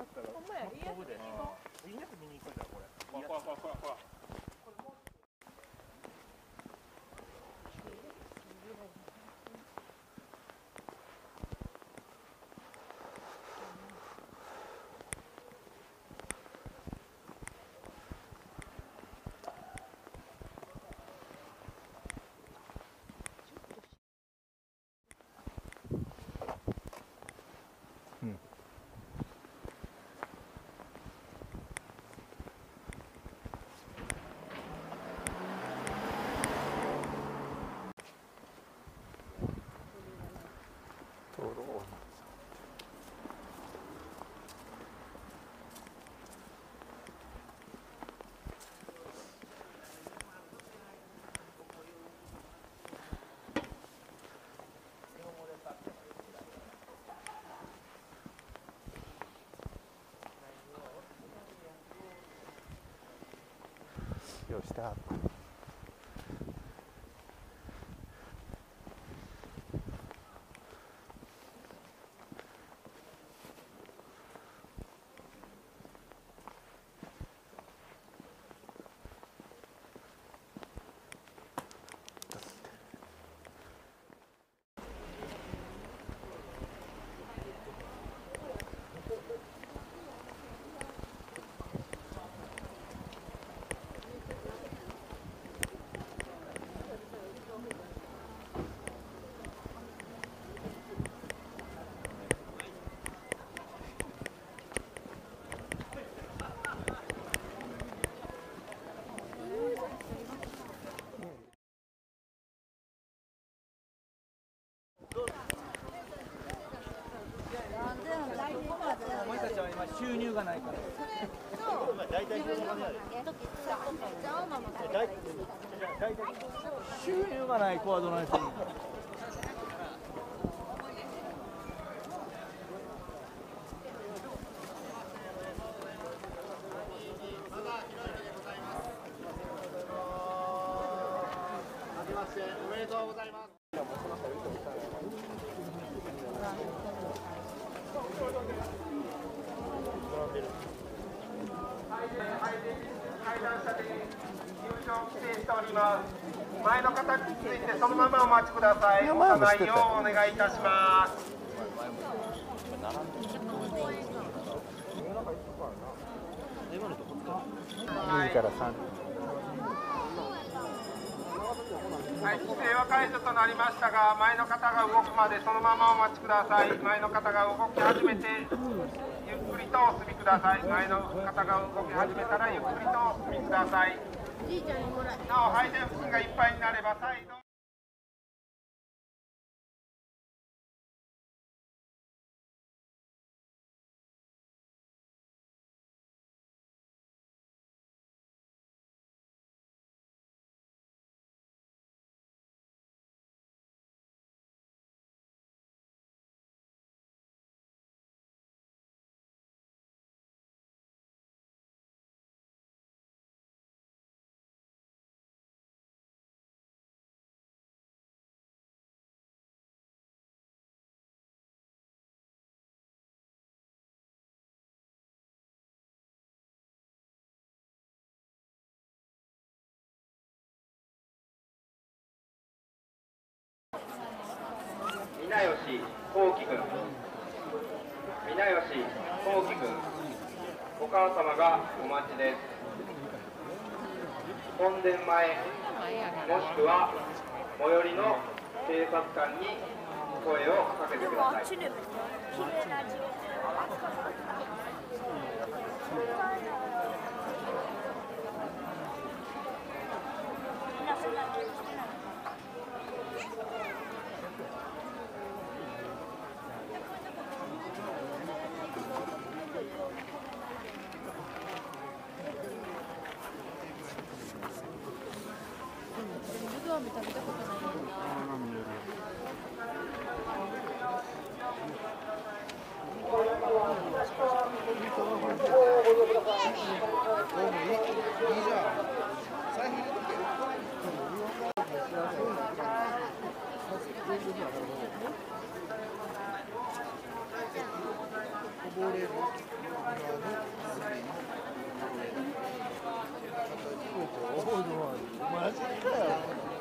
ったら。 ほんまや、いいやつ見に行こう。 いいやつ見に行こうじゃんこれ。 ほらほらほらほらほら。 よしだ。 お前たちは今収入がないから。 大体その金やで。 収入がない子はどないするの？ おめでとうございます。 階段車で入場規制しております。前の方についてそのままお待ちください。押さないようお願いいたします。 2から3。 はい、規制は解除となりましたが、前の方が動くまでそのままお待ちください。前の方が動き始めて、ゆっくりとお進みください。前の方が動き始めたらゆっくりとお進みください。なお、配電付近がいっぱいになれば再度。皆吉幸輝君、皆吉幸輝君、お母様がお待ちです。本殿前、もしくは最寄りの警察官に声をかけてください。 ラーメン食べたことないよな。 マジかよ。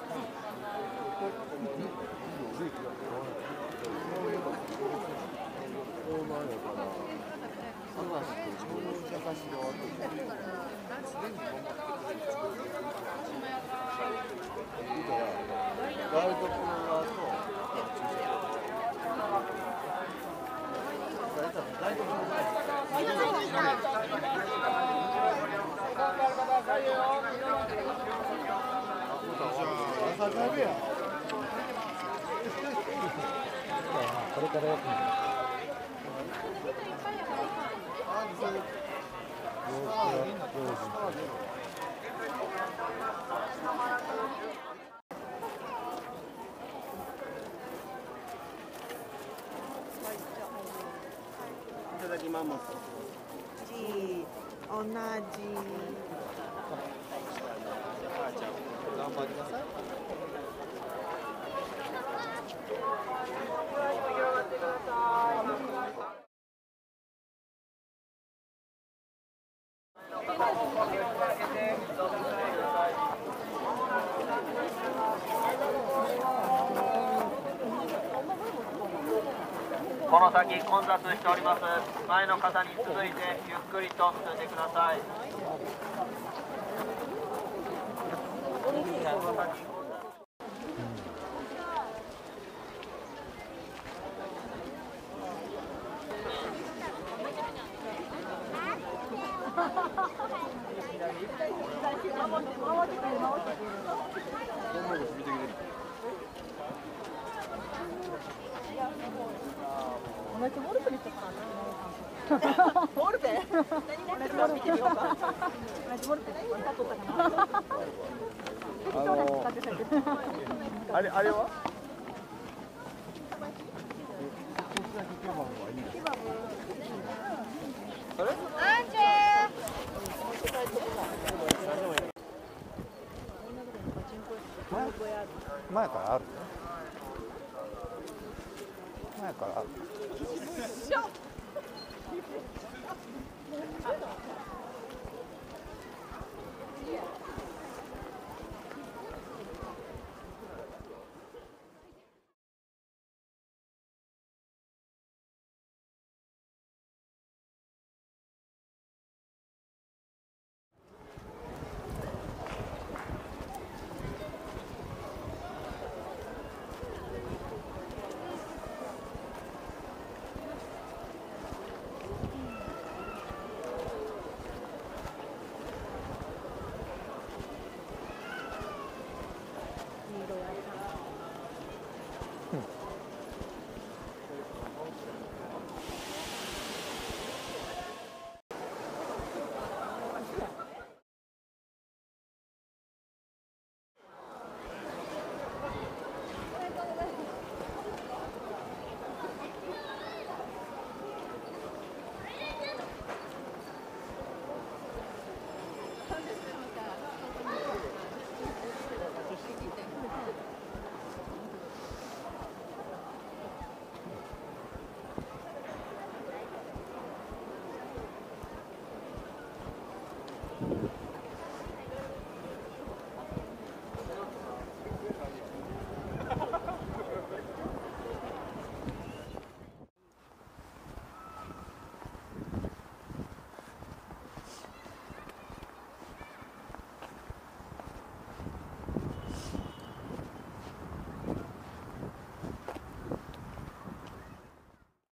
これからやってみる。 いただきます。 同じ。 頑張りなさい。 この先混雑しております。前の方に続いてゆっくりと進んでください。 同じモルテにしたかな。モルテ？何モルテ見てみようか。同じモルテ何使っとったかな。 あれは？ 前からある。前からある。